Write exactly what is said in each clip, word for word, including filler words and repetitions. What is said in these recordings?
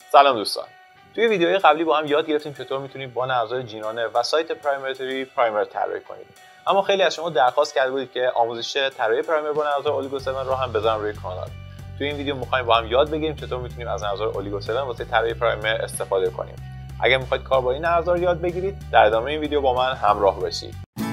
سلام دوستان. توی ویدیوهای قبلی با هم یاد گرفتیم چطور میتونید با نرم‌افزار جینرانر و سایت پرایمرتری پرایمر طراحی کنید. اما خیلی از شما درخواست کرده بودید که آموزش طراحی پرایمر با نرم‌افزار اولیگو هفت رو هم بذارم روی کانال. توی این ویدیو می‌خوایم با هم یاد بگیریم چطور میتونیم از نرم‌افزار اولیگو هفت واسه طراحی پرایمر استفاده کنیم. اگر می‌خواید کار با این نرم‌افزار یاد بگیرید، در ادامه این ویدیو با من همراه باشید.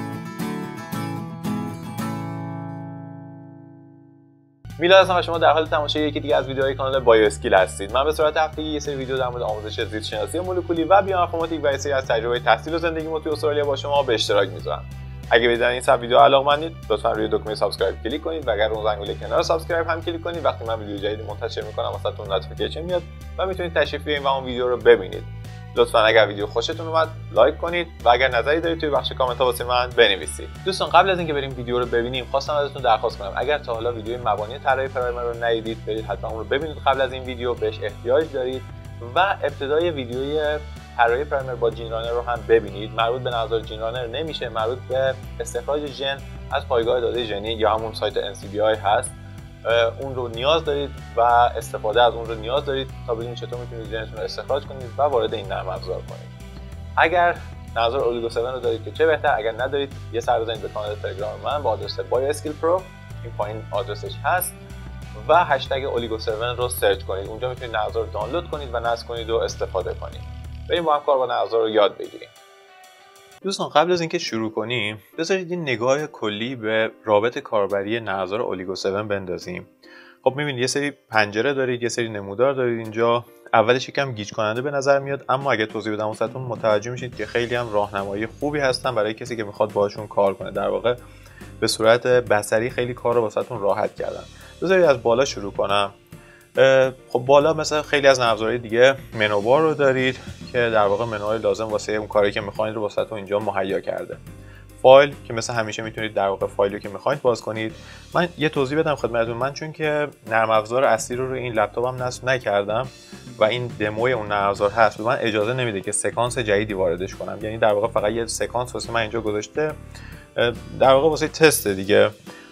میلاد هستم و شما در حال تماشای یکی دیگه از ویدیوهای کانال بایو اسکیل هستید. من به صورت هفتگی یه سری ویدیو در مورد آموزش زیست شناسی مولکولی و بیوانفورماتیک و یه سری از تجربه تحصیل و زندگیمو توی استرالیا با شما به اشتراک میذارم. اگه به این سب ویدیو علاقه‌مندید، لطفاً روی دکمه سابسکرایب کلیک کنید و اگر اون زنگوله کنار سابسکرایب هم کلیک کنید. وقتی من ویدیو جدید منتشر میکنم واسهتون نوتیفیکیشن میاد و میتونید تشریف بیارید و اون ویدیو رو ببینید. لطفاً اگر ویدیو خوشتون اومد لایک کنید و اگر نظری دارید توی بخش کامنت ها واسه من بنویسید. دوستان قبل از اینکه بریم ویدیو رو ببینیم خواستم ازتون درخواست کنم اگر تا حالا ویدیوی مبانی طراحی پرایمر رو ندیدید برید حتما اون رو ببینید قبل از این ویدیو، بهش احتیاج دارید. و ابتدای ویدیوی طراحی پرایمر با جینرانر رو هم ببینید. مربوط به نرم‌افزار جینرانر نمیشه، مربوط به استخراج ژن از پایگاه داده ژنی یا همون سایت ان سی بی آی هست. اون رو نیاز دارید و استفاده از اون رو نیاز دارید تا ببینید چطور میتونید ژنتون رو استخراج کنید و وارد این نرم افزار کنید. اگر نرم‌افزار اولیگو هفت رو دارید که چه بهتر، اگر ندارید یه سر بزنید به کانال تلگرام من با آدرس بایو اسکیل پرو، این پایین آدرسش هست، و هشتگ اولیگو هفت رو سرچ کنید. اونجا میتونید نرم‌افزار رو دانلود کنید و نصب کنید و استفاده کنید. بریم با هم کار با نرم‌افزار رو یاد بگیریم. دوستان قبل از اینکه شروع کنیم بذارید این نگاه کلی به رابط کاربری نرم‌افزار اولیگو هفت بندازیم. خب می‌بینید یه سری پنجره دارید، یه سری نمودار دارید اینجا. اولش یکم گیج کننده به نظر میاد، اما اگه توضیح بدم واسهتون متوجه میشید که خیلی هم راهنمایی خوبی هستن برای کسی که میخواد باهاشون کار کنه. در واقع به صورت بصری خیلی کار رو واسهتون راحت کردن. بذارید از بالا شروع کنم. خب بالا مثلا خیلی از نرم‌افزارهای دیگه منوبار رو دارید که در واقع منوهای لازم واسه اون کاری که میخواید رو واسهتون اینجا مهیا کرده. فایل که مثلا همیشه میتونید در واقع فایلی که میخواید باز کنید. من یه توضیح بدم خدمتتون. من چون که نرم افزار اصلی رو روی این لپتاپم نصب نکردم و این دموی اون نرم افزار هست، به من اجازه نمیده که سکانس جدیدی واردش کنم. یعنی در واقع فقط یه سکانس واسه من اینجا گذاشته، در واقع واسه تست دیگه،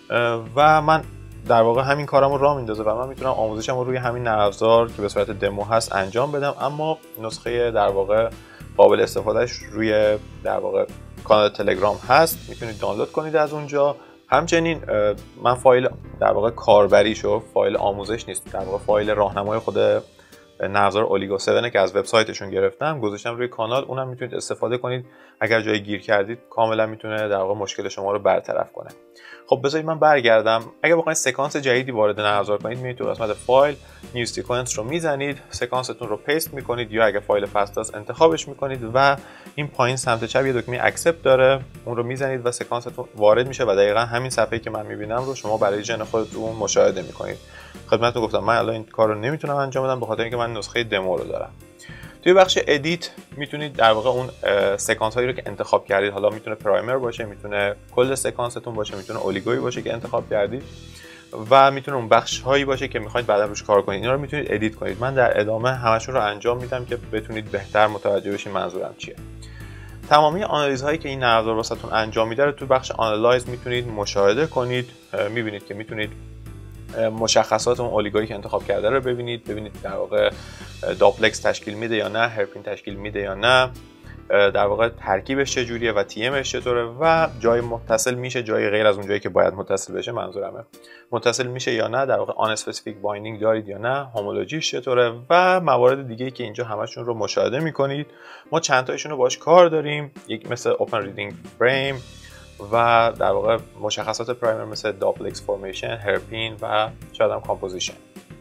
و من در واقع همین کارمو راه میندازه و من میتونم آموزشم رو روی همین نرم افزار که به صورت دمو هست انجام بدم. اما نسخه در واقع قابل استفادهش روی در واقع کانال تلگرام هست، میتونید دانلود کنید از اونجا. همچنین من فایل در واقع کاربریشو، فایل آموزش نیست، در واقع فایل راهنمای خود نرم‌افزار اولیگو هفت که از وبسایتشون گرفتم گذاشتم روی کانال. اونم میتونید استفاده کنید. اگر جای گیر کردید کاملا میتونه در واقع مشکل شما رو برطرف کنه. خب بذارید من برگردم. اگر بخواید سکانس جدیدی وارد نرم افزار کنید میتونید تو قسمت فایل نیو سیکونس رو میزنید، سکانستون رو پیست میکنید، یا اگر فایل فستاست انتخابش میکنید و این پایین سمت چپ یه دکمه اکسپت داره، اون رو میزنید و سکانستون وارد میشه و دقیقاً همین صفحه‌ای که من میبینم رو شما برای ژن خودتون مشاهده میکنید. خدمتتون گفتم من الان این کار رو نمیتونم انجام بدم به خاطر اینکه من نسخه دمو رو دارم. توی بخش ادیت میتونید در واقع اون سکانس هایی رو که انتخاب کردید، حالا میتونه پرایمر باشه، میتونه کل سکانستون باشه، میتونه اولیگویی باشه که انتخاب کردید، و میتونه اون بخش هایی باشه که میخواید بعدا روش کار کنید. اینا رو میتونید ادیت کنید. من در ادامه همشون رو انجام میدم که بتونید بهتر متوجه بشین منظورم چیه. تمامی آنالیز هایی که این نرم افزار واسهتون انجام میده رو تو بخش آنالایز میتونید مشاهده کنید. میبینید که میتونید مشخصات اون اولیگویی که انتخاب کرده رو ببینید، ببینید در واقع داپلکس تشکیل میده یا نه، هرپین تشکیل میده یا نه، در واقع ترکیبش چجوریه و تی امش چطوره، و جای متصل میشه، جای غیر از اون جایی که باید متصل بشه منظورمه، متصل میشه یا نه، در واقع آن اسپسیفیک بایندینگ دارید یا نه، هومولوژیش چطوره، و موارد دیگه که اینجا همشون رو مشاهده میکنید. ما چند تایشون رو باهاش کار داریم، یک مثل اوپن ریدینگ فریم و در واقع مشخصات پرایمر مثل داپلکس فورمیشن، هرپین و شاید هم کامپوزیشن.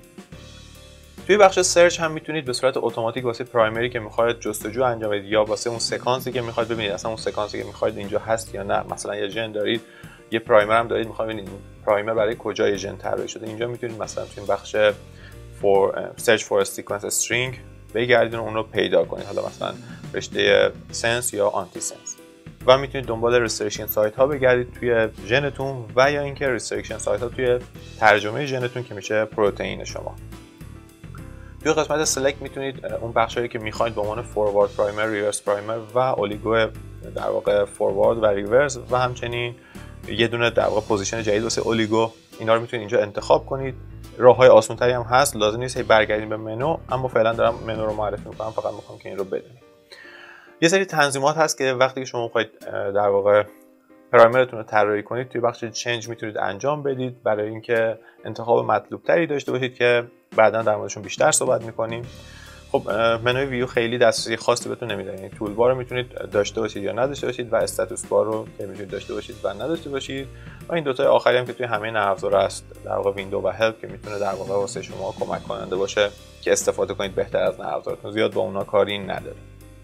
توی بخش سرچ هم میتونید به صورت اتوماتیک واسه پرایمری که میخواید جستجو انجام بدید یا واسه اون سکانسی که میخواید ببینید اصلا اون سکانسی که میخواید اینجا هست یا نه. مثلا یه ژن دارید، یه پرایمر هم دارید، میخواید ببینید پرایمر برای کجای ژن طراحی شده. اینجا میتونید مثلا توی بخش فور سرچ فور سیکونس استرینگ بگردید و اون رو پیدا کنید، حالا مثلا رشته سنس یا آنتی سنس، و میتونید دنبال ریستریکشن سایت ها بگردید توی ژنتون، و یا اینکه ریستریکشن سایت ها توی ترجمه ژنتون که میشه پروتئین شما. توی قسمت سلکت میتونید اون بخشایی که میخواید به عنوان فوروارد پرایمر، ریورس پرایمر و اولیگو در واقع فوروارد و ریورس، و همچنین یه دونه در واقع پوزیشن جدید واسه اولیگو، اینا رو میتونید اینجا انتخاب کنید. راههای آسان‌تری هم هست، لازم نیست هی برگردیم به منو، اما فعلا دارم منو رو معرفی میکنم، فقط میخوام که این رو بدونید. یه سری تنظیمات هست که وقتی که شما میخواید در واقع پرایمرتون رو طراحی کنید توی بخش چنج میتونید انجام بدید برای اینکه انتخاب مطلوب تری داشته باشید که بعدا در موردشون بیشتر صحبت میکنیم. خب منوی ویو خیلی دسترسی خاصی بهتون نمیده، یعنی تول بار رو میتونید داشته باشید یا نداشته باشید و استاتوس بار رو که میتونید داشته باشید و نداشته باشید و این دو تا آخری هم که توی همه نرم افزار هست، در واقع ویندو و هلپ که میتونه در واقع واسه شما کمک کننده باشه که استفاده کنید بهتر از نرم افزارتون. زیاد با اونا کاری نداره.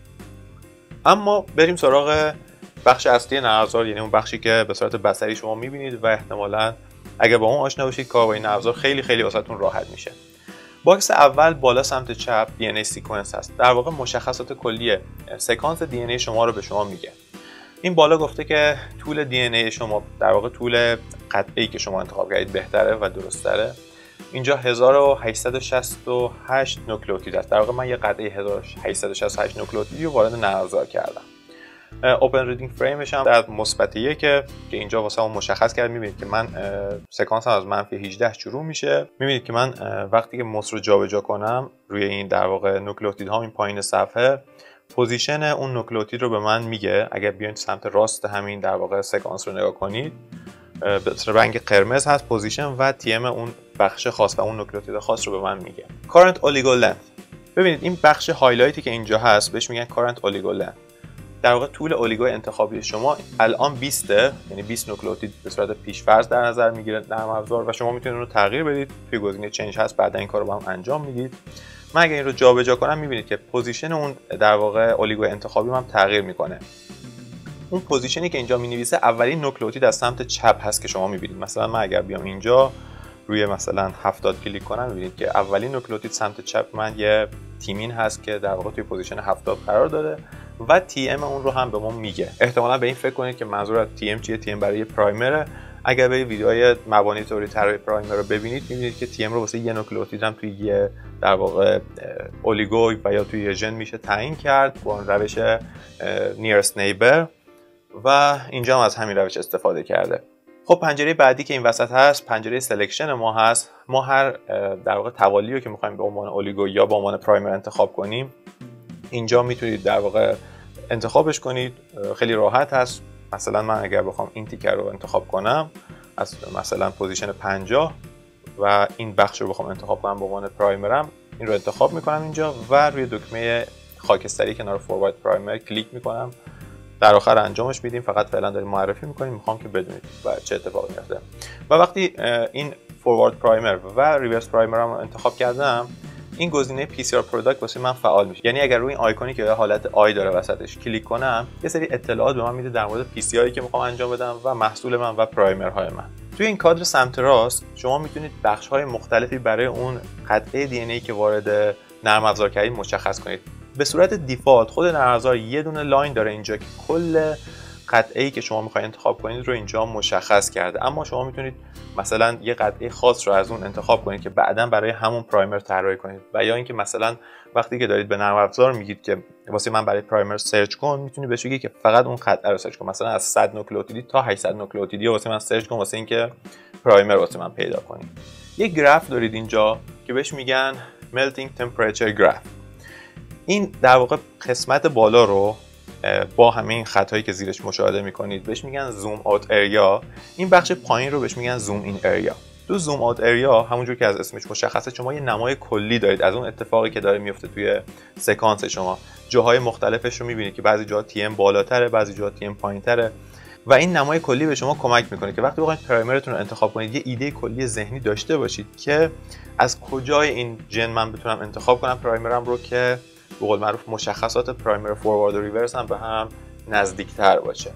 اما بریم سراغ بخش اصلی نرم افزار، یعنی اون بخشی که به صورت بصری شما میبینید و احتمالاً اگه با اون آشنا باشید کار با این نرم افزار خیلی خیلی واسهتون راحت میشه. باکس اول بالا سمت چپ دی ان ای سیکونس هست. در واقع مشخصات کلی سکانس دی ان ای شما رو به شما میگه. این بالا گفته که طول دی ان ای شما، در واقع طول قطعه‌ای که شما انتخاب کردید بهتره و درست‌تره. اینجا هزار و هشتصد و شصت و هشت نوکلئوتید است. در واقع من یه قطعه هزار و هشتصد و شصت و هشت نوکلئوتیدی رو وارد نرم افزار کردم. اوپن ریدینگ فریمش هم در مثبت یک که اینجا واسه اون مشخص کرد. میبینید که من سکانسم از منفی هجده شروع میشه. میبینید که من وقتی که موس رو جابجا کنم روی این در واقع نوکلئوتیدها این پایین صفحه، پوزیشن اون نوکلئوتید رو به من میگه. اگر بیاین سمت راست همین در واقع سکانس رو نگاه کنید، به رنگ قرمز هست پوزیشن و تی ام اون بخش خاص و اون نوکلئوتید خاص رو به من میگه. کارنت اولیگو لنت، ببینید این بخش هایلایتی که اینجا هست بهش میگن کارنت اولیگو لنت. در واقع طول اولیگو انتخابی شما الان بیست، یعنی بیست نوکلئوتید به صورت پیش‌فرض در نظر میگیره نرم افزار و شما میتونید اون رو تغییر بدید. توی گزینه چنج هست، بعدا این کارو با هم انجام میدید. من اگه این رو جابجا کنم میبینید که پوزیشن اون در واقع اولیگو انتخابی هم تغییر میکنه. اون پوزیشنی که اینجا مینویسه اولین نوکلئوتید از سمت چپ هست که شما میبینید. مثلا من اگر بیام اینجا روی مثلا هفتاد کلیک کنم، میبینید که اولین نوکلئوتید سمت چپ من یه تیمین هست که در واقع توی پوزیشن هفتاد قرار داره و تی ام اون رو هم به ما میگه. احتمالاً به این فکر کنید که منظور از تی ام چیه. تی ام برای پرایمره. اگر به ویدیوهای مبانی طوری طراحی پرایمر رو ببینید، میبینید که تی ام رو واسه یه نوکلئوتید هم توی یه در واقع اولیگو و یا توی ژن میشه تعیین کرد با روش نیرست نیبر و اینجا هم از همین روش استفاده کرده. خب پنجره بعدی که این وسط هست پنجره سلکشن ما هست. ما هر در واقع توالی رو که می‌خوایم به عنوان اولیگو یا به عنوان پرایمر انتخاب کنیم اینجا میتونید در واقع انتخابش کنید. خیلی راحت هست. مثلا من اگر بخوام این تیکر رو انتخاب کنم از مثلا پوزیشن پنجاه و این بخش رو بخوام انتخاب کنم به عنوان پرایمرم، این رو انتخاب میکنم اینجا و روی دکمه خاکستری کنار فوروارد پرایمر کلیک میکنم. در آخر انجامش میدیم. فقط فعلا داریم معرفی میکنیم، میخوام که بدونید و چه اتفاقی میفته. و وقتی این فوروارد پرایمر و ریورس پرایمر رو انتخاب کردم، این گزینه پی سی آر پروداکت واسه من فعال میشه. یعنی اگر روی این آیکونی که حالت آی داره وسطش کلیک کنم، یه سری اطلاعات به من میده در مورد پی سی آری که میخوام انجام بدم و محصول من و پرایمرهای من. توی این کادر سمت راست شما میتونید بخش‌های مختلفی برای اون قطعه دی ان ای که وارد نرم افزار کردید مشخص کنید. به صورت دیفالت خود نرم افزار یه دونه لاین داره اینجا که کل قطعه‌ای که شما می‌خواید انتخاب کنید رو اینجا مشخص کرده. اما شما میتونید مثلا یه قطعه خاص رو از اون انتخاب کنید که بعداً برای همون پرایمر طراحی کنید. و یا اینکه مثلا وقتی که دارید به نرم افزار میگید که واسه من برای پرایمر سرچ کن، میتونید بهش بگید که فقط اون قطعه رو سرچ کن. مثلا از صد نوکلئوتیدی تا هشتصد نوکلئوتیدی واسه من سرچ کن واسه اینکه پرایمر واسه من پیدا کنید. یه گراف دارید اینجا که بهش میگن melting temperature graph. این در واقع قسمت بالا رو با همین خطایی که زیرش مشاهده میکنید بهش میگن زوم آوت اریا. این بخش پایین رو بهش میگن زوم این اریا. تو زوم آوت اریا همونجور که از اسمش مشخصه شما یه نمای کلی دارید از اون اتفاقی که داره میفته توی سکانس شما. جاهای مختلفش رو میبینید که بعضی جاها تی ام بالاتره، بعضی جاها تی ام پایینتره و این نمای کلی به شما کمک میکنه که وقتی بخواید پرایمرتون رو انتخاب کنید یه ایده کلی ذهنی داشته باشید که از کجای این جن من بتونم انتخاب کنم پرایمرم رو که به قول معروف مشخصات پرایمر فوروارد و ریورس هم به هم نزدیکتر باشه.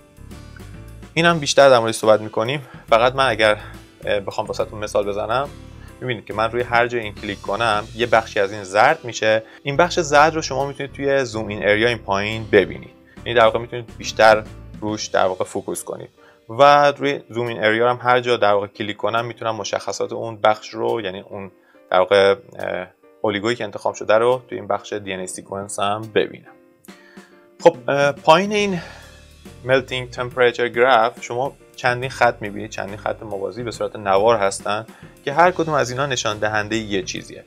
این هم بیشتر در موردش صحبت میکنیم. فقط من اگر بخوام واسهتون مثال بزنم، میبینید که من روی هر جای این کلیک کنم یه بخشی از این زرد میشه. این بخش زرد رو شما میتونید توی زوم این اریا این پایین ببینید. یعنی در واقع میتونید بیشتر روش در واقع فوکوس کنید و روی زوم این اریا هم هر جا در واقع کلیک کنم میتونم مشخصات اون بخش رو، یعنی اون در واقع اولیگویی که انتخاب شده رو توی این بخش دی ان ای سیکونس هم ببینم. خب پایین این melting temperature graph شما چندین خط میبینید، چندین خط موازی به صورت نوار هستن که هر کدوم از اینا نشان دهنده یه چیزیه.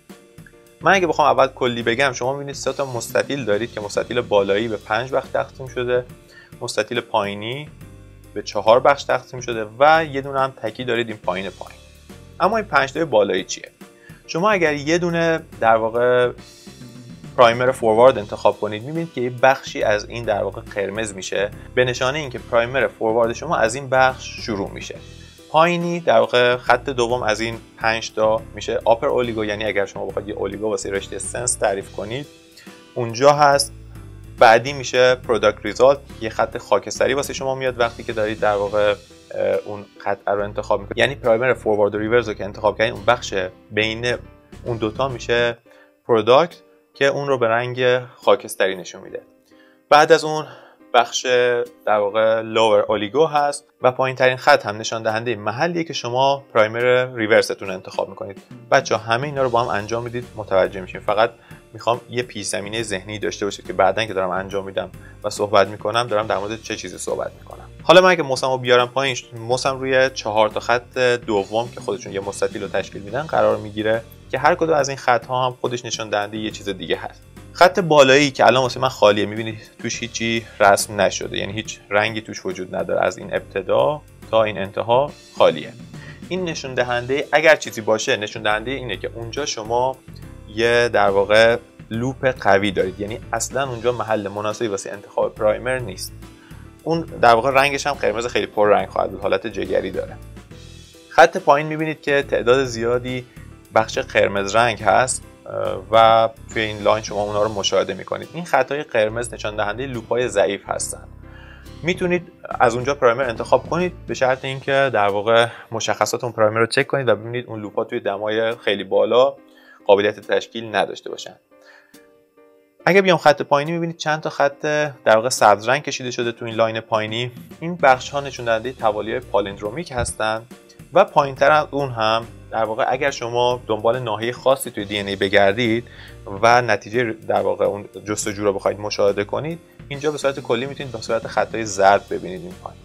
من اگه بخوام اول کلی بگم، شما میبینید سه تا مستطیل دارید که مستطیل بالایی به پنج بخش تقسیم شده، مستطیل پایینی به چهار بخش تقسیم شده و یه دونه هم تکی دارید این پایین پایین. اما این پنج تای بالایی چیه؟ شما اگر یه دونه در واقع پرایمر فوروارد انتخاب کنید، میبینید که یه بخشی از این در واقع قرمز میشه به نشانه اینکه پرایمر فوروارد شما از این بخش شروع میشه. پایینی در واقع خط دوم از این پنج تا میشه آپر اولیگو، یعنی اگر شما بخواید یه اولیگو واسه رشته سنس تعریف کنید اونجا هست. بعدی میشه پروداکت ریزالت، یه خط خاکستری واسه شما میاد وقتی که دارید در واقع اون قطعه رو انتخاب میکنید، یعنی پرایمر فوروارد و ریورس رو که انتخاب کردین اون بخش بین اون دوتا میشه پروداکت که اون رو به رنگ خاکستری نشون میده. بعد از اون بخش در واقع لور اولیگو هست و پایین ترین خط هم نشان دهنده محلیه که شما پرایمر ریورستون رو انتخاب میکنید. بچه‌ها همه اینا رو با هم انجام میدید متوجه میشین. فقط میخوام یه پیش زمینه ذهنی داشته باشید که بعدن که دارم انجام میدم و صحبت میکنم دارم در مورد چه چیزی صحبت میکنم. حالا من اگه موسمو بیارم پایین، موسم روی چهار تا خط دوم که خودشون یه مستطیل رو تشکیل میدن قرار میگیره که هر کدوم از این خط ها هم خودش نشون دهنده یه چیز دیگه هست. خط بالایی که الان واسه من خالیه، میبینید توش هیچی رسم نشده، یعنی هیچ رنگی توش وجود نداره، از این ابتدا تا این انتها خالیه. این نشون دهنده اگر چیزی باشه نشون دهنده اینه که اونجا شما یه در واقع لوپ قوی دارید، یعنی اصلا اونجا محل مناسبی واسه انتخاب پرایمر نیست. اون در واقع رنگش هم قرمز خیلی پر رنگ خواهد بود، حالت جگری داره. خط پایین میبینید که تعداد زیادی بخش قرمز رنگ هست و توی این لاین شما اونا رو مشاهده میکنید. این خطای قرمز نشان دهنده لوپ‌های ضعیف هستن. میتونید از اونجا پرایمر انتخاب کنید به شرط اینکه در واقع مشخصات اون پرایمر رو چک کنید و ببینید اون لوپ‌ها توی دمای خیلی بالا قابلیت تشکیل نداشته باشن. اگه بیام خط پایینی میبینید چند تا خط در واقع سبز رنگ کشیده شده تو این لاین پایینی. این بخش ها نشون دهنده توالیای پالندرومیک هستن و پایینتر از اون هم در واقع اگر شما دنبال ناحیه خاصی توی دی ان ای بگردید و نتیجه در واقع اون جستجو رو بخواید مشاهده کنید، اینجا به صورت کلی میتونید به صورت خطای زرد ببینید این پایین.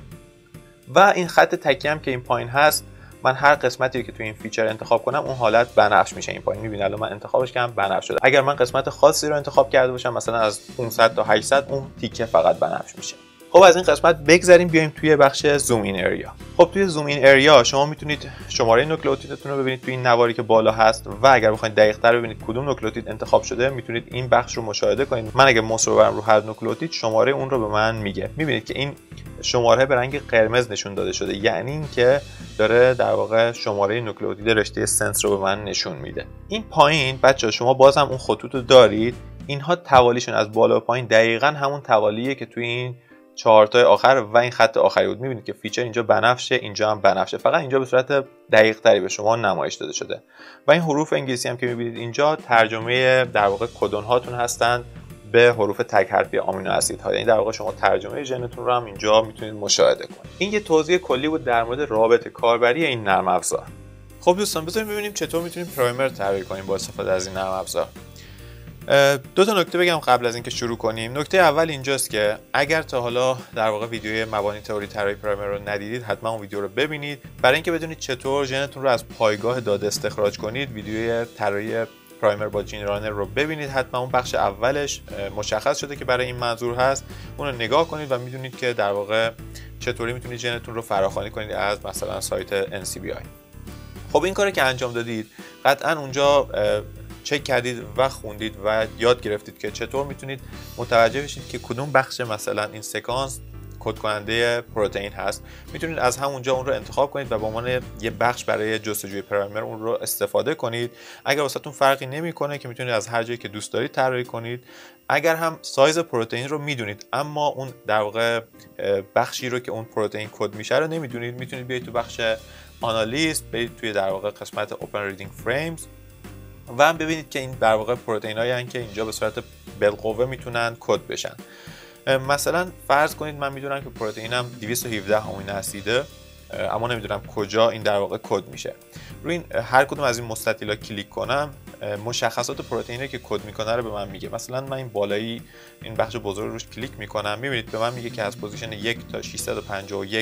و این خط تکی هم که این پایین هست، من هر قسمتی که توی این فیچر انتخاب کنم اون حالت بنفش میشه. این پایین میبینید الان من انتخابش کردم بنفش شده. اگر من قسمت خاصی رو انتخاب کرده باشم مثلا از پانصد تا هشتصد، اون تیکه فقط بنفش میشه. خب از این قسمت بگذریم بیایم توی بخش زوم این اریا. خب توی زوم این اریا شما میتونید شماره نوکلئوتیدتون رو ببینید توی این نواری که بالا هست و اگر بخواید دقیق‌تر ببینید کدوم نوکلئوتید انتخاب شده میتونید این بخش رو مشاهده کنید. من اگه موس رو برم رو هر نوکلئوتید شماره اون رو به من میگه. میبینید که این شماره به رنگ قرمز نشون داده شده، یعنی اینکه داره در واقع شماره نوکلئوتید رشته سنس رو به من نشون میده. این پایین بچه‌ها شما بازم اون خطوط رو دارید، اینها توالیشون از بالا و پایین دقیقاً همون توالیه که توی این چهار تای آخر و این خط آخری بود. میبینید که فیچر اینجا بنفشه، اینجا هم بنفشه، فقط اینجا به صورت دقیق تری به شما نمایش داده شده. و این حروف انگلیسی هم که میبینید اینجا ترجمه در واقع کدون هاتون هستند به حروف تک حرفی آمینو اسیدها، یعنی در واقع شما ترجمه ژنتون رو هم اینجا میتونید مشاهده کنید. این یه توضیح کلی بود در مورد رابط کاربری این نرم افزار. خب دوستان بذاریم ببینیم چطور میتونیم پرایمر طراحی کنیم با استفاده از این نرم افزار. دو تا نکته بگم قبل از اینکه شروع کنیم. نکته اول اینجاست که اگر تا حالا در واقع ویدیوی مبانی تئوری طراحی پرایمر رو ندیدید حتما اون ویدیو رو ببینید برای اینکه بدونید چطور ژنتون رو از پایگاه داده استخراج کنید. ویدیوی طراحی پرایمر با جین رانر رو ببینید، حتما اون بخش اولش مشخص شده که برای این منظور هست، اون رو نگاه کنید و میدونید که در واقع چطوری میتونید ژنتون رو فراخوانی کنید از مثلا سایت ان سی بی آی. خب این کاری که انجام دادید قطعا اونجا چک کردید و خوندید و یاد گرفتید که چطور میتونید متوجه بشید که کدوم بخش مثلا این سکانس کد کننده پروتئین هست. میتونید از همونجا اون رو انتخاب کنید و به عنوان یه بخش برای جستجوی پرایمر اون رو استفاده کنید. اگر واسهتون فرقی نمیکنه که میتونید از هر جایی که دوست دارید طراحی کنید. اگر هم سایز پروتئین رو میدونید اما اون در واقع بخشی رو که اون پروتئین کد میشه رو نمیدونید، میتونید بیاید تو بخش آنالیست، برید توی در واقع قسمت اوپن ریدینگ فریمز و هم ببینید که این در واقع پروتئینایی هستن که اینجا به صورت بالقوه میتونن کد بشن. مثلا فرض کنید من میدونم که پروتئینم دویست و هفده آمینو اسیده اما نمیدونم کجا این در واقع کد میشه. روی این هر کدوم از این مستطیلا کلیک کنم مشخصات پروتئینی که کد میکنه رو به من میگه. مثلا من این بالایی این بخش بزرگ روش کلیک میکنم، میبینید به من میگه که از پوزیشن یک تا ششصد و پنجاه و یک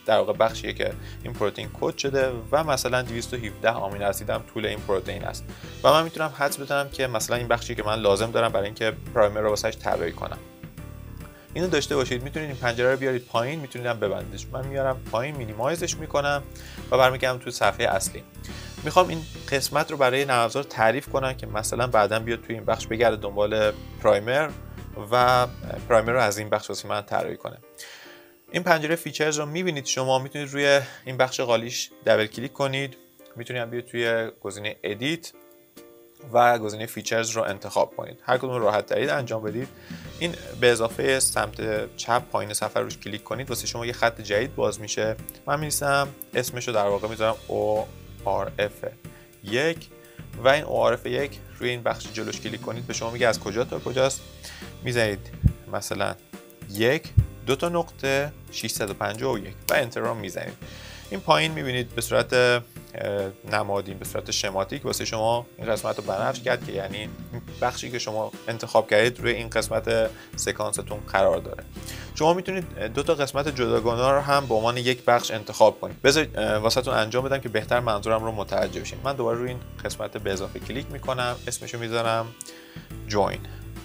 در واقع بخشیه که این پروتئین کد شده و مثلا دویست و هفده آمینو اسید هم طول این پروتئین است و من میتونم حدس بزنم که مثلا این بخشی که من لازم دارم برای اینکه پرایمر رو واسش طراحی کنم. اینو داشته باشید. میتونید این پنجره رو بیارید پایین، میتونید هم ببندیدش. من میارم پایین، مینیمایزش میکنم و برمیگردم تو صفحه اصلی. میخوام این قسمت رو برای نرم افزار تعریف کنم که مثلا بعداً بیاد توی این بخش بگرده دنبال پرایمر و پرایمر رو از این بخش واسه من طراحی کنه. این پنجره فیچرز رو میبینید شما. میتونید روی این بخش قالیش دبل کلیک کنید. میتونید هم بیاید توی گزینه ادیت و گزینه فیچرز رو انتخاب کنید. هر کدوم راحت ترید انجام بدید. این به اضافه سمت چپ پایین صفحه روش کلیک کنید واسه شما یه خط جدید باز میشه. من می‌نویسم اسمش رو در واقع میذارم او آر اف یک و این او آر اف یک روی این بخش جلوش کلیک کنید به شما میگه از کجا تا کجاست. میزنید مثلا یک دو تا نقطه ششصد و پنجاه و یک و انتر رو میزنید. این پایین میبینید به صورت نمادین، به صورت شماتیک واسه شما این قسمت رو بنفش کرد که یعنی این بخشی که شما انتخاب کردید روی این قسمت سکانستون قرار داره. شما میتونید دو تا قسمت جداگانه رو هم به عنوان یک بخش انتخاب کنید. بذارید واسهتون انجام بدم که بهتر منظورم رو متوجه بشین. من دوباره روی این قسمت به اضافه کلیک میکنم، اسمشو میذارم جوین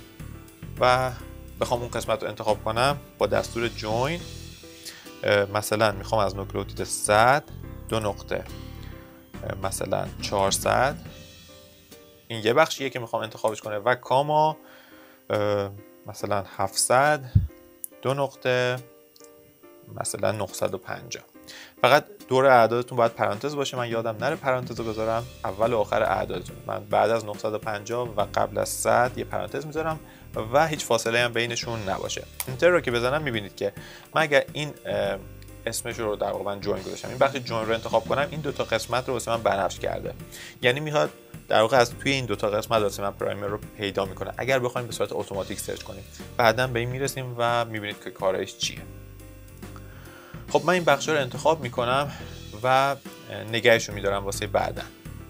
و بخوام اون قسمت رو انتخاب کنم با دستور جوین مثلا میخوام از نوکلئوتید صد دو نقطه مثلا چهارصد این یه بخشیه که میخوام انتخابش کنه و کاما مثلا هفتصد دو نقطه مثلا نهصد و پنجاه. فقط دور اعدادتون باید پرانتز باشه. من یادم نره پرانتز رو بذارم اول و آخر اعدادتون. من بعد از نهصد و پنجاه و قبل از صد یه پرانتز میذارم و هیچ فاصله هم بینشون نباشه. اینتر رو که بزنم میبینید که من اگر این اسمش رو در واقع من جوین گذاشتم، این بخش جوین رو انتخاب کنم، این دو تا قسمت رو واسه من بنفش کرده. یعنی میاد در واقع از توی این دو تا قسمت واسه من پرایمر رو پیدا میکنه. اگر بخوایم به صورت اتوماتیک سرچ کنیم بعداً به این میرسیم و میبینید که کارش چیه. خب من این بخش رو انتخاب میکنم و نگهش رو میدارم واسه بعداً.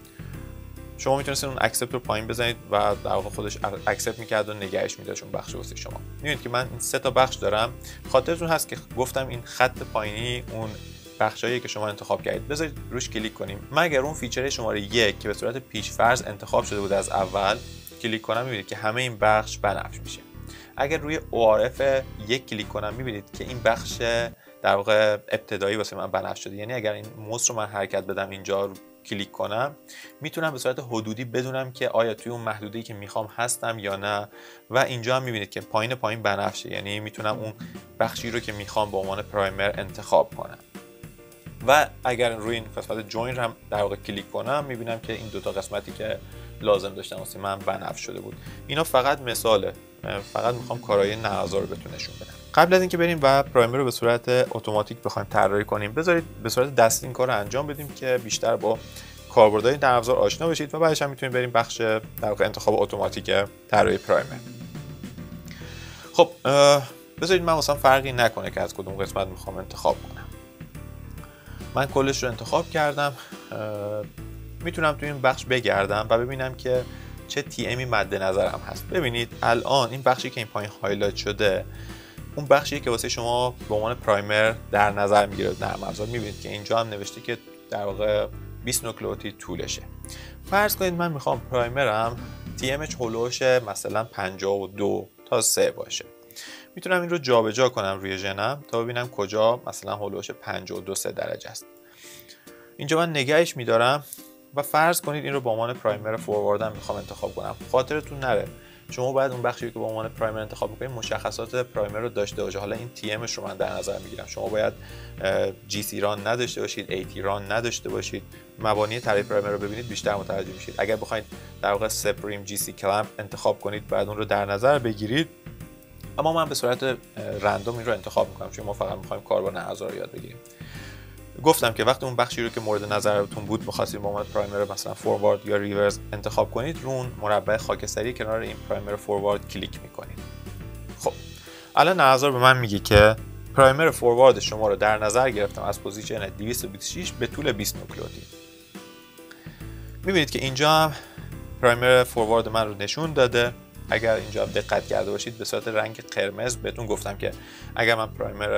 شما میتونید اون اکسپت رو پایین بزنید و در واقع خودش اکسپت میکرد و نگهش میداشت اون بخش واسه شما. میبینید که من این سه تا بخش دارم. خاطرتون هست که گفتم این خط پایینی اون بخشایی که شما انتخاب کردید. بذارید روش کلیک کنیم. من اگر اون فیچر شماره یک که به صورت پیش فرض انتخاب شده بود از اول کلیک کنم میبینید که همه این بخش بنفش میشه. اگر روی او آر اف یک کلیک کنم میبینید که این بخش در واقع ابتدایی واسه من بنفش شده. یعنی اگر این موس رو من حرکت بدم اینجا رو کلیک کنم میتونم به صورت حدودی بدونم که آیا توی اون محدوده‌ای که میخوام هستم یا نه و اینجا هم میبینید که پایین پایین بنفشه. یعنی میتونم اون بخشی رو که میخوام به عنوان پرایمر انتخاب کنم. و اگر روی این قسمت جوین هم در واقع کلیک کنم میبینم که این دوتا قسمتی که لازم داشتم واسه من بنفش شده بود. اینا فقط مثاله. فقط میخوام کارهای نرم رو بهتون نشون بدم. قبل از اینکه بریم و پرایمر رو به صورت اتوماتیک بخوایم طراحی کنیم بذارید به صورت دستی این کار رو انجام بدیم که بیشتر با کاربردهای نرم افزار آشنا بشید و بعدش هم میتونیم بریم بخش در واقع انتخاب اتوماتیک طراحی پرایمر. خب بذارید من مثلا فرقی نکنه که از کدوم قسمت میخوام انتخاب کنم. من کلش رو انتخاب کردم. میتونم توی این بخش بگردم و ببینم که چه تی امی مد نظرم هست. ببینید الان این بخشی که این پایین هایلایت شده اون بخشی که واسه شما به عنوان پرایمر در نظر میگیره نرم افزار. میبینید که اینجا هم نوشته که در واقع بیست نوکلئوتید طولشه. فرض کنید من میخوام پرایمرم تی امش هولوش مثلا پنجاه و دو تا سه باشه. میتونم این رو جابجا کنم روی ژنم تا ببینم کجا مثلا هولوش پنجاه و دو سه درجه است. اینجا من نگهش میدارم و فرض کنید این رو به عنوان پرایمر فورواردم میخوام انتخاب کنم. خاطرتون نره شما باید اون بخشی که به عنوان پرایمر انتخاب میکنید مشخصات پرایمر رو داشته باشه. حالا این تی امش رو من در نظر میگیرم. شما باید جی سی ران نداشته باشید، ای تی ران نداشته باشید. مبانی طراحی پرایمر رو ببینید بیشتر متوجه میشید. اگر بخواید در واقع سپریم جی سی کلمپ انتخاب کنید بعد اون رو در نظر بگیرید. اما من به صورت رندوم این رو انتخاب میکنم چون ما فقط میخوایم کار با نرم افزار یاد بگیریم. گفتم که وقتی اون بخشی رو که مورد نظرتون بود می‌خواستید به عنوان پرایمر مثلا فوروارد یا ریورس انتخاب کنید رو اون مربع خاکستری کنار این پرایمر فوروارد کلیک می‌کنید. خب الان نرم افزار به من میگه که پرایمر فوروارد شما رو در نظر گرفتم از پوزیشن دویست و بیست و شش به طول بیست نوکلئوتید. می‌بینید که اینجا هم پرایمر فوروارد من رو نشون داده. اگر اینجا دقت کرده باشید به صورت رنگ قرمز بهتون گفتم که اگر من پرایمر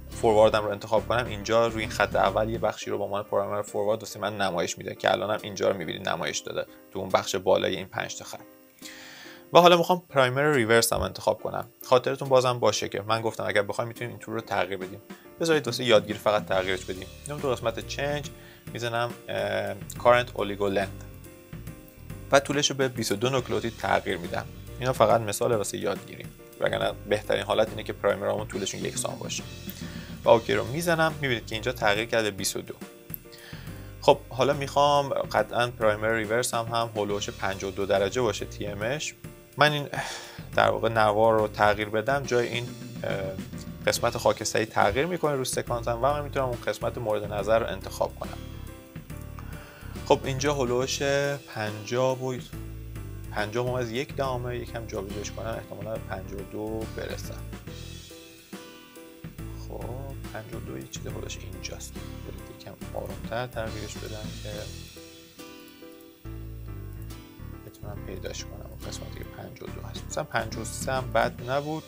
فورواردم رو انتخاب کنم، اینجا روی این خط اول یه بخشی رو با عنوان پرایمر فوروارد واسه من نمایش میده که الانم اینجا رو میبینید نمایش داده تو اون بخش بالای این پنج تا خط. و حالا میخوام پرایمر ریورس هم انتخاب کنم. خاطرتون بازم باشه که من گفتم اگر بخوایم میتونیم این تور رو تغییر بدیم. بذارید واسه یادگیری فقط تغییرش بدیم. میام تو قسمت چنج میزنم current oligo length و طولش رو به بیست و دو نوکلئوتید تغییر میدم. اینا فقط مثال واسه یادگیری، وگرنه بهترین حالت اینه که پرایمرامون طولشون یکسان باشه. و اوکی رو میزنم، میبینید که اینجا تغییر کرده بیست و دو. خب حالا میخوام قطعا پرایمر ریورس هم هم هولوش پنجاه و دو درجه باشه تی امش. من این در واقع نوار رو تغییر بدم، جای این قسمت خاکستری تغییر میکنه رو سکانسم و من میتونم اون قسمت مورد نظر رو انتخاب کنم. خب اینجا هولوش پنجاه و پنجاه ممیز یک دامه، یکم جابجاش کنم احتمالا پنجاه و دو برسم. خب پنجاه و دو یه چیز هولوش اینجاست، برید یکم آرومتر تغییرش بدم که بتونم پیداش کنم اون قسمتی که پنجاه و دو هست. مثلا پنجاه و سه هم بد نبود،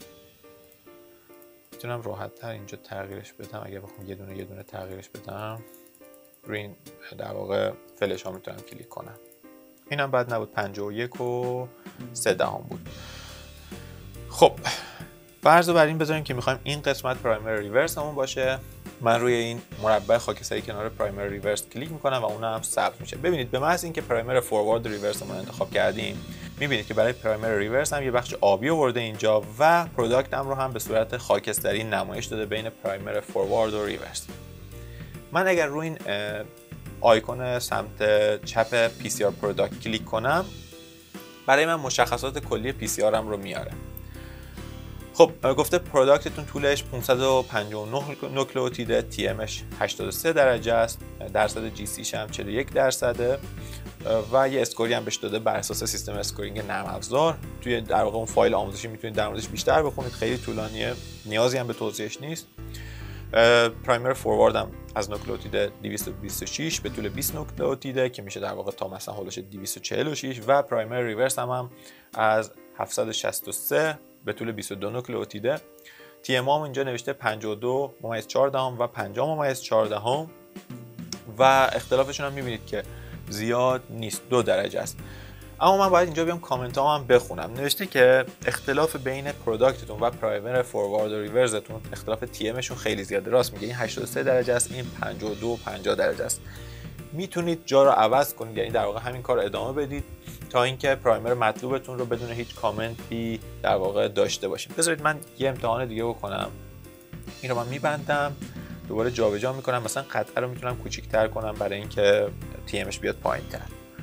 میتونم راحت تر اینجا تغییرش بدم. اگه بخوام یه دونه یه دونه تغییرش بدم روی این در واقع فلش ها میتونم کلیک کنم. اینم بد نبود، پنجاه و یک و سه دهم بود. خب فرض رو بر این بذاریم که میخوایم این قسمت پرایمر ریورس همون باشه. من روی این مربع خاکستری کنار پرایمر ریورس کلیک میکنم و اون هم ثبت میشه. ببینید به محض اینکه پرایمر فوروارد ریورس رو انتخاب کردیم، میبینید که برای پرایمر ریورس هم یه بخش آبی آورده اینجا و پروداکت هم رو هم به صورت خاکستری نمایش داده بین پرایمر فوروارد و ریورس. من اگر روی این آیکون سمت چپ پی سی آر پروداکت کلیک کنم، برای من مشخصات کلی پی سی آر هم رو میاره. خب گفته پروداکتتون طولش پانصد و پنجاه و نه نوکلئوتیده، تی امش هشتاد و سه درجه است، درصد جی سیش هم چهل و یک درصده و یه اسکوری هم بهش داده بر اساس سیستم اسکورینگ نرم افزار. توی در واقع اون فایل آموزشی میتونید در موردش بیشتر بخونید، خیلی طولانیه، نیازی هم به توضیحش نیست. پرایمر فوروارد هم از نوکلئوتید دویست و بیست و شش به طول بیست نوکلئوتیده که میشه در واقع تا مثلا هولوش دویست و چهل و شش و پرایمر ریورس هم, هم از هفتصد و شصت و سه به طول بیست و دو نوکلئوتیده. تی ام هم اینجا نوشته پنجاه و دو ممیز چهار دهم و پنجاه ممیز چهار دهم و اختلافشون هم میبینید که زیاد نیست، دو درجه است. اما من باید اینجا بیام کامنت ها هم بخونم. نوشته که اختلاف بین پروداکتتون و پرایمر فوروارد و ریورزتون، اختلاف تی امشون خیلی زیاده. راست میگه، این هشتاد و سه درجه است، این پنجاه و دو و پنجاه درجه است. میتونید جا رو عوض کنید، یعنی در واقع همین کار ادامه بدید تا اینکه پرایمر مطلوبتون رو بدون هیچ کامنتی در واقع داشته باشید. بذارید من یه امتحان دیگه بکنم. این رو من میبندم، دوباره جابجا میکنم، مثلا قطعه رو میتونم کوچیک‌تر کنم برای اینکه تی امش بیاد پایین‌تر.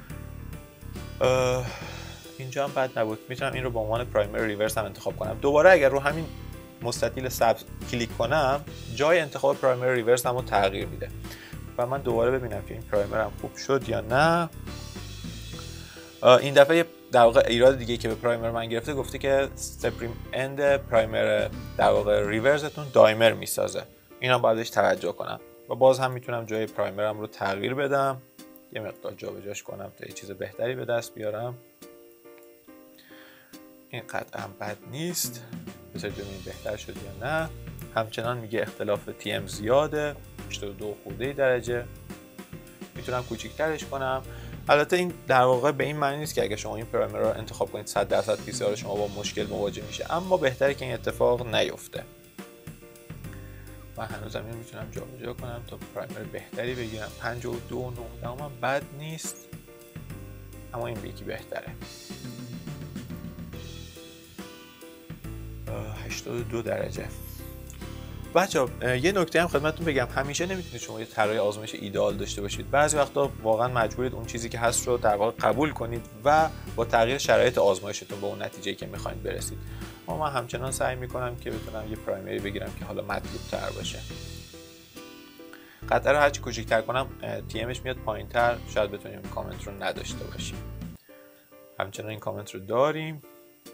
اینجا هم بد نبود، میتونم این رو به عنوان پرایمر ریورس هم انتخاب کنم. دوباره اگر رو همین مستطیل سبز کلیک کنم، جای انتخاب پرایمر ریورس هم رو تغییر میده و من دوباره ببینم که این پرایمر هم خوب شد یا نه. این دفعه در واقع ایراد دیگه که به پرایمر من گرفته، گفته که سپریم اند پرایمر در واقع ریورستون دایمر میسازه. اینا باید بهش توجه کنم و باز هم میتونم جای پرایمرم رو تغییر بدم، یه مقدار جابجاش کنم تا یه چیز بهتری به دست بیارم. این قطعا بد نیست، بذارید ببینیم بهتر شد یا نه. همچنان میگه اختلاف تی ام زیاده، هشتاد و دو خورده درجه. میتونم کوچیک‌ترش کنم. البته این در واقع به این معنی نیست که اگه شما این پرایمر رو انتخاب کنید صد درصد پی سی آر شما با مشکل مواجه میشه، اما بهتره که این اتفاق نیفته. من هنوزم اینو میتونم جابجا کنم تا پرایمر بهتری بگیرم. پنجاه و دو و نه دهم هم بد نیست، اما این یکی بهتره. هشتاد و دو درجه. بچه‌ها یه نکته هم خدمتتون بگم، همیشه نمیتونید شما یه طراحی آزمایش ایدئال داشته باشید. بعضی وقتا واقعا مجبورید اون چیزی که هست رو در واقع قبول کنید و با تغییر شرایط آزمایشتون به اون نتیجه‌ای که می‌خواید برسید. اما من همچنان سعی می‌کنم که بتونم یه پرایمری بگیرم که حالا مطلوب تر باشه. قطعه رو هرچی کوچیک‌تر کنم تی امش میاد پایین‌تر، شاید بتونیم این کامنت رو نداشته باشیم. همچنان این کامنت رو داریم.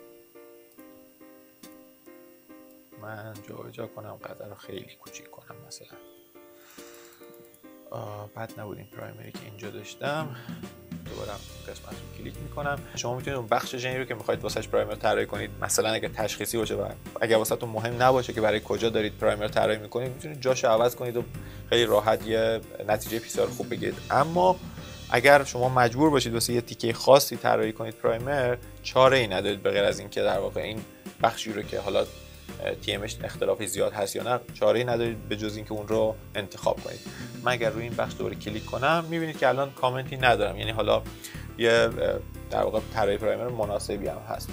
من جابجا کنم، قطعه رو خیلی کوچیک کنم مثلا. بد نبود این پرایمری که اینجا داشتم. دوباره قسمت رو کلیک میکنم. شما میتونید اون بخش ژنری رو که میخواید واسش پرایمر طراحی کنید، مثلا اگه تشخیصی باشه و اگه واسهتون مهم نباشه که برای کجا دارید پرایمر طراحی میکنید، میتونید جاشو عوض کنید و خیلی راحت یه نتیجه پی سی آر خوب بگیرید. اما اگر شما مجبور باشید واسه یه تیکه خاصی طراحی کنید پرایمر، چاره‌ای ندارید به غیر از اینکه در واقع این بخشی رو که حالا تی امش اختلافی زیاد هست یا نه، چاره‌ای ندارید به جز اینکه اون رو انتخاب کنید. من اگر روی این بخش دوباره کلیک کنم می‌بینید که الان کامنتی ندارم، یعنی حالا یه در واقع طراحی پرایمر مناسبی هم هست.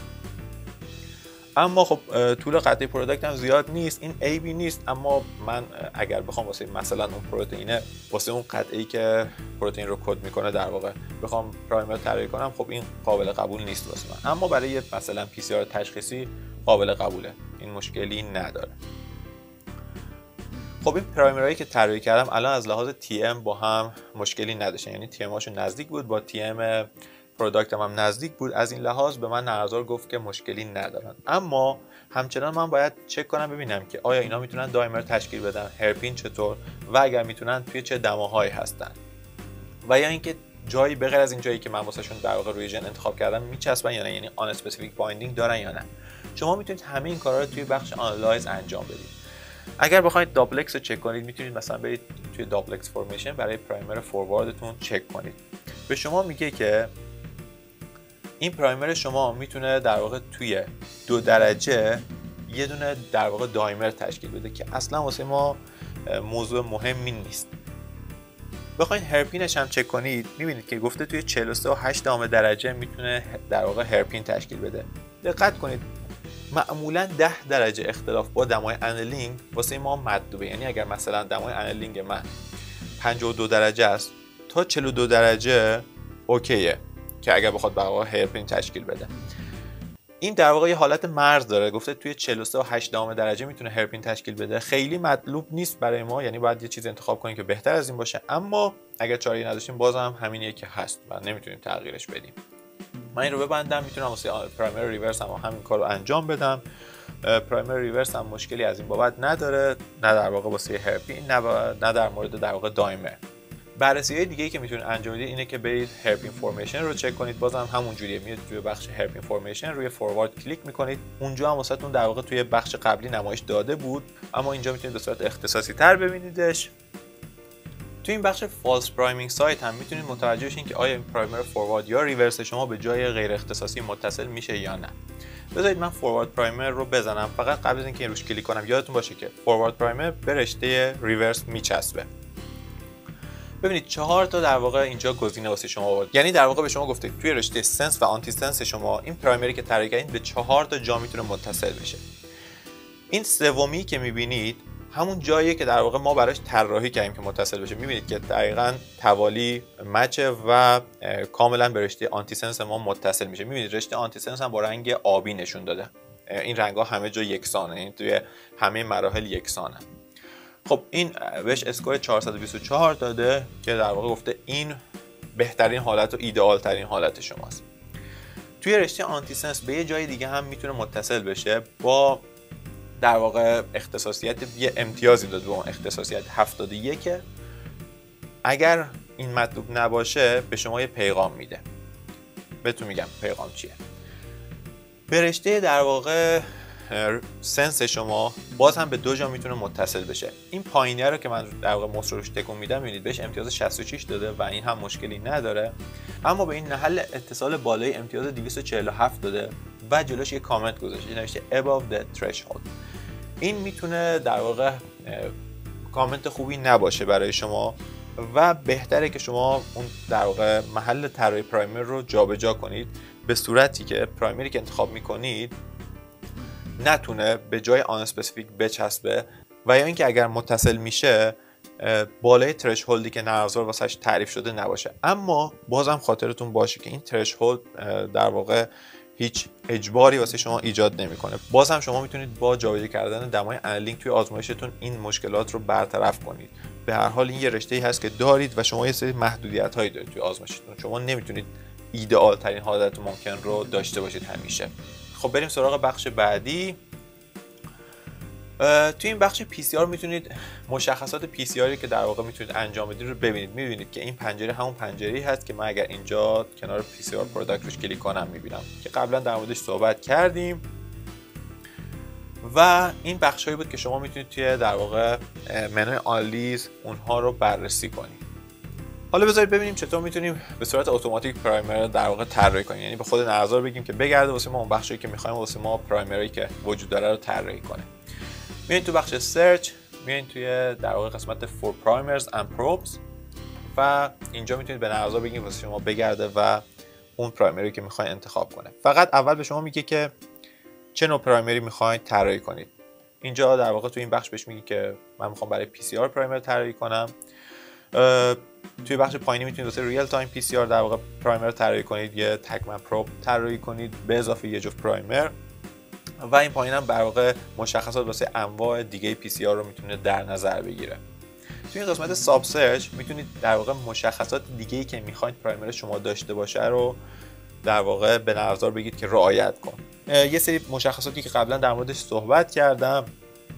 اما خب طول قطعه پروداکت هم زیاد نیست، این عیبی نیست، اما من اگر بخوام واسه مثلا اون پروتئینه، واسه اون قطعه‌ای که پروتئین رو کد میکنه در واقع بخوام پرایمر طراحی کنم، خب این قابل قبول نیست واسه من. اما برای مثلا پی سی آر تشخیصی قابل قبوله، این مشکلی نداره. خب این پرایمرایی که طراحی کردم الان از لحاظ تی ام با هم مشکلی نداشتن، یعنی تی ام هاشون نزدیک بود، با تی ام پروداکتم هم نزدیک بود. از این لحاظ به من نرم‌افزار گفت که مشکلی ندارن. اما همچنان من باید چک کنم ببینم که آیا اینا میتونن دایمر تشکیل بدن، هرپین چطور، و اگر میتونن توی چه دماهایی هستن، و یا اینکه جایی به غیر از این جایی که من واسهشون در واقع روی ژن انتخاب کردم میچسبن یا نه، یعنی آن اسپسیفیک بایندینگ دارن یا نه. شما میتونید همه این کارا رو توی بخش آنالایز انجام بدید. اگر بخواید دابلکس رو چک کنید، میتونید مثلا برید توی دابلکس فورمیشن برای پرایمر فورواردتون چک کنید. به شما میگه که این پرایمر شما میتونه در واقع توی دو درجه یه دونه در واقع دایمر تشکیل بده که اصلا واسه ما موضوع مهمی نیست. بخواید هرپینش هم چک کنید، میبینید که گفته توی چهل و سه و هشت دهم درجه میتونه در واقع هرپین تشکیل بده. دقت کنید معمولا ده درجه اختلاف با دمای انلینگ واسه ما مطلوبه، یعنی اگر مثلا دمای انلینگ من پنجاه و دو درجه است تا چهل و دو درجه اوکیه که اگر بخواد در واقع هرپین تشکیل بده. این در واقع یه حالت مرز داره، گفته توی چهل و سه و هشت دهم درجه میتونه هرپین تشکیل بده. خیلی مطلوب نیست برای ما، یعنی باید یه چیز انتخاب کنیم که بهتر از این باشه، اما اگر چاره‌ای نداشتیم بازم همینیه که هست و نمیتونیم تغییرش بدیم. من این رو ببندم، میتونم واسه پرایمر ریورس هم همین کارو انجام بدم. پرایمر ریورس هم مشکلی از این بابت نداره، نه در واقع واسه هرپین، نه, نه در مورد در واقع دایمر. بررسی‌های دیگه‌ای که میتونید انجام بدید اینه که برید هرپین فورمیشن رو چک کنید. بازم همون جوریه، میاد توی بخش هرپین فورمیشن روی فوروارد کلیک میکنید. اونجا هم واسهتون در واقع توی بخش قبلی نمایش داده بود، اما اینجا میتونید به صورت اختصاصی تر ببینیدش. توی این بخش فالس پرایمینگ سایت هم میتونید متوجه بشین که آیا این پرایمر فوروارد یا ریورس شما به جای غیر اختصاصی متصل میشه یا نه. بذارید من فوروارد پرایمر رو بزنم. فقط قبل از اینکه روش کلیک کنم یادتون باشه که فوروارد پرایمر به رشته ریورس میچسبه. ببینید چهار تا در واقع اینجا گزینه واسه شما آورد، یعنی در واقع به شما گفته توی رشته سنس و آنتی سنس شما این پرایمری که طراحی کردین به چهار تا جا میتونه متصل بشه. این سومی که میبینید همون جاییه که در واقع ما براش طراحی کردیم که متصل بشه. میبینید که دقیقاً توالی مچه و کاملا به رشته آنتی سنس ما متصل میشه. میبینید رشته آنتی سنس هم با رنگ آبی نشون داده. این رنگ‌ها همه جا یکسانه، این توی همه مراحل یکسانه. خب این بهش اسکور چهارصد و بیست و چهار داده که در واقع گفته این بهترین حالت و ایدئال ترین حالت شماست. توی رشته آنتی سنس به یه جای دیگه هم میتونه متصل بشه با در واقع اختصاصیت یه امتیازی داده، با اختصاصیت هفتاد و یک. اگر این مطلوب نباشه به شما یه پیغام میده. بهتون میگم پیغام چیه. به رشته در واقع سنس شما باز هم به دو جا میتونه متصل بشه. این پایینی رو که من در واقع موس روش تکون میدم میبینید بهش امتیاز شصت و شش داده و این هم مشکلی نداره، اما به این محل اتصال بالای امتیاز دویست و چهل و هفت داده و جلوش یه کامنت گذاشته نوشته above the threshold. این میتونه در واقع کامنت خوبی نباشه برای شما و بهتره که شما اون در واقع محل طراحی پرایمر رو جابجا کنید به صورتی که پرایمری که انتخاب میکنید نتونه به جای آن اسپسیفیک بچسبه و یا اینکه اگر متصل میشه بالای ترشهولدی که نرم‌افزار واسش تعریف شده نباشه. اما بازم خاطرتون باشه که این ترشهولد در واقع هیچ اجباری واسه شما ایجاد نمیکنه. باز هم شما میتونید با جابجا کردن دمای انلینک توی آزمایشتون این مشکلات رو برطرف کنید. به هر حال این یه رشته‌ای هست که دارید و شما یه سری محدودیت‌هایی دارید توی آزمایشتون. شما نمیتونید ایدئال ترین حالت ممکن رو داشته باشید همیشه. خب بریم سراغ بخش بعدی. توی این بخش پی سی آر میتونید مشخصات پی سی آری که در واقع میتونید انجام بدید رو ببینید. میبینید که این پنجره همون پنجره‌ای هست که من اگر اینجا کنار پی سی آر پروداکت روش کلیک کنم میبینم که قبلا در موردش صحبت کردیم. و این بخشایی بود که شما میتونید توی در واقع منوی آنالیز اونها رو بررسی کنید. حالا بذارید ببینیم چطور میتونیم به صورت اتوماتیک پرایمر در واقع طراحی کنیم، یعنی به خود نرم‌افزار بگیم که بگرده واسه ما اون بخشی که می‌خوایم واسه ما پرایمری که وجود داره رو طراحی کنه. میاین تو بخش سرچ، میاین توی در واقع قسمت for primers and probes و اینجا میتونید به نرم‌افزار بگیم واسه شما بگرده و اون پرایمری که می‌خواید انتخاب کنه. فقط اول به شما میگه که چه نوع پرایمری می‌خواید طراحی کنید. اینجا در واقع تو این بخش بهش میگه که من می‌خوام برای پی سی آر پرایمر طراحی کنم. توی بخش پایینی میتونید واسه ریال تایم پی سی آر در واقع پرایمر طراحی کنید، یه تکمن پروب طراحی کنید به اضافه یه جفت پرایمر. و این پایین هم در واقع مشخصات واسه انواع دیگه پی سی آر رو میتونه در نظر بگیره. توی این قسمت ساب سرچ میتونید در واقع مشخصات دیگه‌ای که میخواید پرایمر شما داشته باشه رو در واقع به نرم‌افزار بگید که رعایت کن. یه سری مشخصاتی که قبلا در موردش صحبت کردم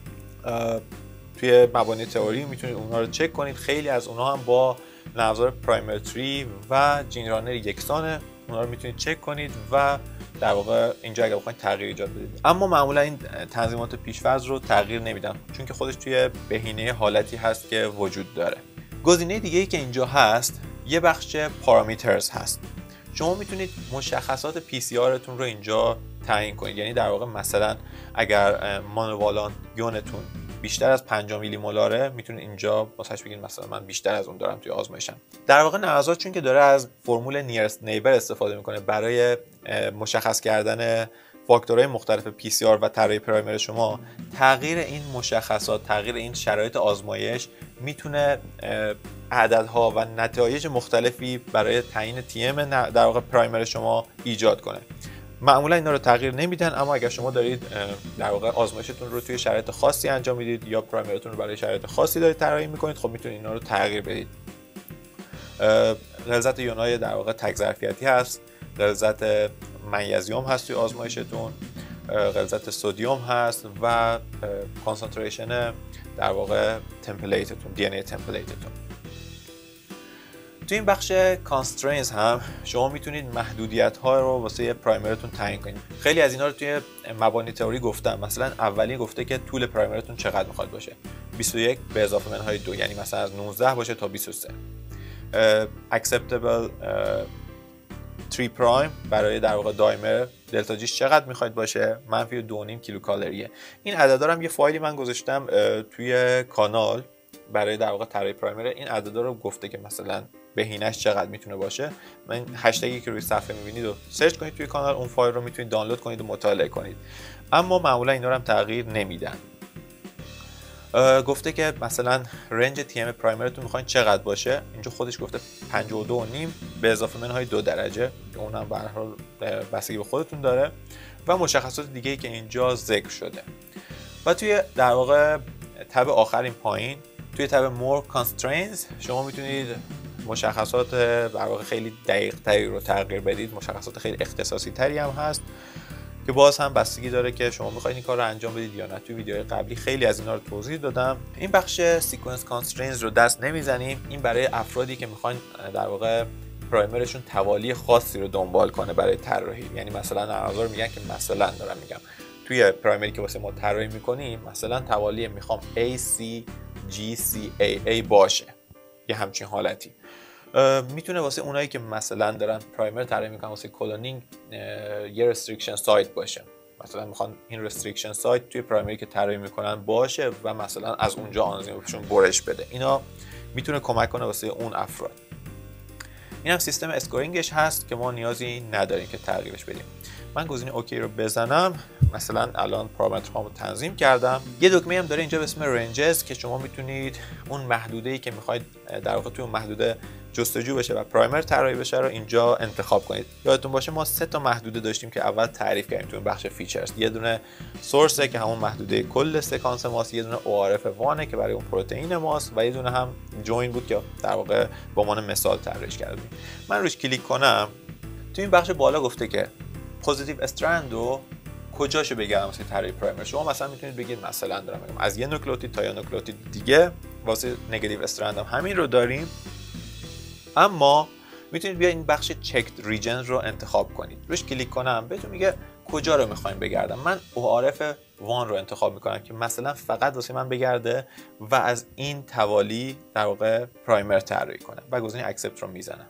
توی مبانی تئوری میتونید اونها رو چک کنید. خیلی از اونها هم با نرم‌افزار پرایمر تری و جین رانر یکسانه، اونها رو میتونید چک کنید و در واقع اینجا اگه بخواید تغییر ایجاد بدید. اما معمولا این تنظیمات پیش‌فرض رو تغییر نمیدم چون که خودش توی بهینه حالتی هست که وجود داره. گزینه دیگه‌ای که اینجا هست یه بخش پارامترز هست. شما میتونید مشخصات پی سی آرتون رو اینجا تعیین کنید، یعنی در واقع مثلا اگر مانوالان یونتون بیشتر از پنجاه میلی مولاره میتونید اینجا واسش بگید مثلا من بیشتر از اون دارم توی آزمایشم. در واقع نرم‌افزار چون که داره از فرمول نیرست نیبر استفاده میکنه برای مشخص کردن فاکتورهای مختلف پی سی آر و طراحی پرایمر شما، تغییر این مشخصات، تغییر این شرایط آزمایش میتونه عددها و نتایج مختلفی برای تعیین تی ام در واقع پرایمر شما ایجاد کنه. معمولا اینا رو تغییر نمیدن، اما اگر شما دارید در واقع آزمایشتون رو توی شرایط خاصی انجام میدید یا پرایمرتون رو برای شرایط خاصی دارید طراحی میکنید، خب میتونید اینا رو تغییر بدید. غلظت یونای در واقع تک ظرفیتی هست، غلظت منیزیم هست توی آزمایشتون، غلظت سدیم هست و کانسنتریشن در واقع تمپلیتتون، دی ان ای تمپلیتتون. تو این بخش کانسترینز هم شما میتونید محدودیت ها رو واسه پرایمرتون تعیین کنید. خیلی از اینا رو توی مبانی تئوری گفتم. مثلا اولی گفته که طول پرایمرتون چقدر میخواد باشه، بیست و یک به اضافه منهای دو، یعنی مثلا از نوزده باشه تا بیست و سه. acceptable سه پرایم برای در واقع دایمر دلتا جیش چقدر میخواید باشه، منفی دو و نیم کیلو کالریه. این عددا رو هم یه فایلی من گذاشتم توی کانال برای در واقع طراحی پرایمر. این عددا رو گفته که مثلا بهینه‌اش چقدر میتونه باشه. من هشتگی که روی صفحه میبینید رو سرچ کنید توی کانال، اون فایل رو میتونید دانلود کنید و مطالعه کنید. اما معمولا اینا رو هم تغییر نمیدن. گفته که مثلا رنج تی ام پرایمرتون میخواین چقدر باشه. اینجا خودش گفته پنجاه و دو و نیم به اضافه منهای دو درجه، اونم به هر حال بستگی به خودتون داره و مشخصات دیگه ای که اینجا ذکر شده. و توی در واقع تب آخر این پایین توی تب more constraints شما میتونید مشخصات در واقع خیلی دقیق تری رو تغییر بدید. مشخصات خیلی اختصاصی تری هم هست که باز هم بستگی داره که شما میخواید این کار رو انجام بدید یا نه. توی ویدیوهای قبلی خیلی از اینا رو توضیح دادم. این بخش سیکونس کانسترینز رو دست نمیزنیم. این برای افرادی که میخواین در واقع پرایمرشون توالی خاصی رو دنبال کنه برای طراحی. یعنی مثلا نرم‌افزار میگن که مثلا دارم میگم توی پرایمری که واسه ما طراحی میکنیم مثلا توالی میخوام ای سی جی سی ای ای باشه، یه همچین حالتی. میتونه واسه اونایی که مثلا دارن پرایمر طراحی میکنن واسه کلونینگ یه رستریکشن سایت باشه، مثلا میخوان این رستریکشن سایت توی پرایمری که طراحی میکنن باشه و مثلا از اونجا آنزیمشون برش بده. اینا میتونه کمک کنه واسه اون افراد. این هم سیستم اسکورینگش هست که ما نیازی نداریم که تغییرش بدیم. من گزینه اوکی رو بزنم، مثلا الان پارامترهامو تنظیم کردم. یه دکمه هم داره اینجا به اسم رنجز که شما میتونید اون محدوده‌ای که میخواید در واقع توی اون محدوده جستجو بشه و پرایمر طراحی بشه رو اینجا انتخاب کنید. یادتون باشه ما سه تا محدوده داشتیم که اول تعریف کردیم توی بخش فیچرز. یه دونه سورسه که همون محدوده کل سکانس ماست، یه دونه او آر اف وانه که برای اون پروتئین ماست و یه دونه هم جوین بود که در واقع به عنوان مثال طراحیش کردیم. من روش کلیک کنم، توی این بخش بالا گفته که پوزیتیو استرند رو کجاشو بگردم واسه طراحی پرایمر. شما مثلا میتونید بگید مثلا دارم میگم از یه نوکلئوتید تا یه نوکلئوتید دیگه واسه نگاتیو استرند هم همین رو داریم، اما میتونید بیا این بخش چکد ریجن رو انتخاب کنید. روش کلیک کنم بهتون میگه کجا رو میخوایم بگردم. من او آر اف وان رو انتخاب میکنم که مثلا فقط واسه من بگرده و از این توالی در واقع پرایمر طراحی کنه و گزینه اکسپت رو میزنم.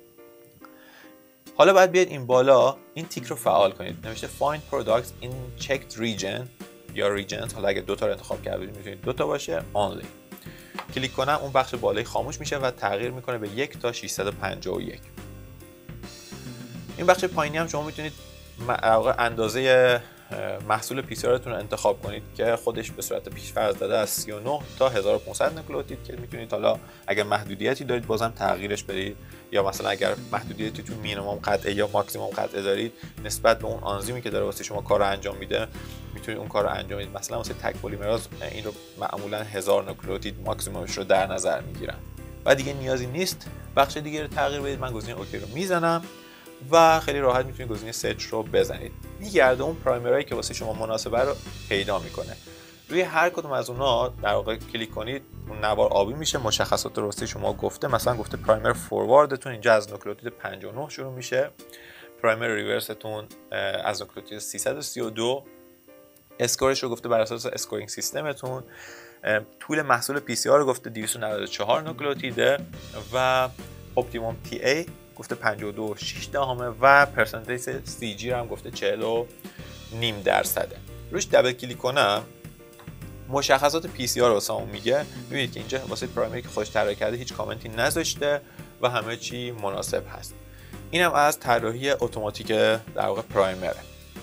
حالا باید بیاید این بالا این تیک رو فعال کنید، نوشته find products in checked region یا regions. حالا اگه دو تا رو انتخاب کرده باشید میتونید دو تا باشه only. کلیک کنم اون بخش بالایی خاموش میشه و تغییر میکنه به یک تا ششصد و پنجاه و یک. این بخش پایینی هم شما میتونید اندازه محصول پی سی آرتون رو انتخاب کنید که خودش به صورت پیش‌فرض داده از سی و نه تا هزار و پانصد نوکلئوتید که میتونید حالا اگر محدودیتی دارید بازم تغییرش بدید، یا مثلا اگر محدودیتی تو مینیمم قطعه یا ماکسیمم قطعه دارید نسبت به اون آنزیمی که داره واسه شما کار رو انجام میده میتونید اون کار رو انجام بدید. مثلا واسه تک پلیمراز این رو معمولا هزار نوکلئوتید ماکسیممش رو در نظر میگیرن و دیگه نیازی نیست بخش دیگه رو تغییر بدید. من گزینه اوکی رو میزنم و خیلی راحت میتونید گزینه سرچ رو بزنید. میگرده اون پرایمرایی که واسه شما مناسبه رو پیدا میکنه. روی هر کدوم از اونها در واقع کلیک کنید اون نوار آبی میشه، مشخصات رو واسه شما گفته. مثلا گفته پرایمر فورواردتون اینجا از نوکلئوتید پنجاه و نه شروع میشه، پرایمر ریورستون از نوکلئوتید سیصد و سی و دو، اسکورش رو گفته بر اساس اسکورینگ سیستمتون، طول محصول پی سی آر رو گفته دویست و نود و چهار نوکلئوتیده و اپتیموم تی ای گفته پنجاه و دو و شش دهمه و پرسنتیج سی جی رو هم گفته چهل و نیم درصده. روش دبل کلیک کنم مشخصات پی سی آر واسه اون میگه. میبینید که اینجا واسه پرایمری که خودش طراحی کرده هیچ کامنتی نذاشته و همه چی مناسب هست. اینم از طراحی اتوماتیک در واقع پرایمره.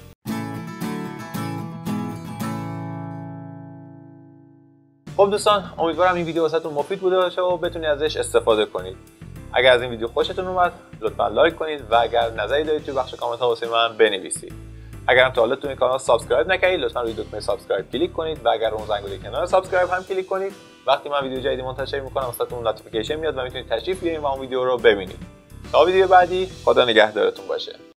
خب دوستان، امیدوارم این ویدیو واسهتون مفید بوده باشه و بتونید ازش استفاده کنید. اگر از این ویدیو خوشتون اومد لطفا لایک کنید و اگر نظری دارید توی بخش کامنت ها واسه من بنویسید. اگر هم تا حالا تو این کانال سابسکرایب نکردید لطفا روی دکمه سابسکرایب کلیک کنید و اگر اون زنگوله کنار سابسکرایب هم کلیک کنید. وقتی من ویدیو جدیدی منتشر میکنم واسهتون نوتیفیکیشن میاد و میتونید تشریف بیارید و اون ویدیو رو ببینید. تا ویدیو بعدی خدا نگهدارتون باشه.